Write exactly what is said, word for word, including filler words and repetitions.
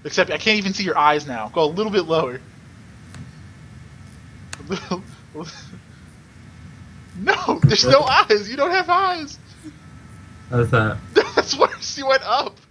Except I can't even see your eyes now. Go a little bit lower. A little, no, there's no eyes. You don't have eyes. How's that? That's worse. You went up.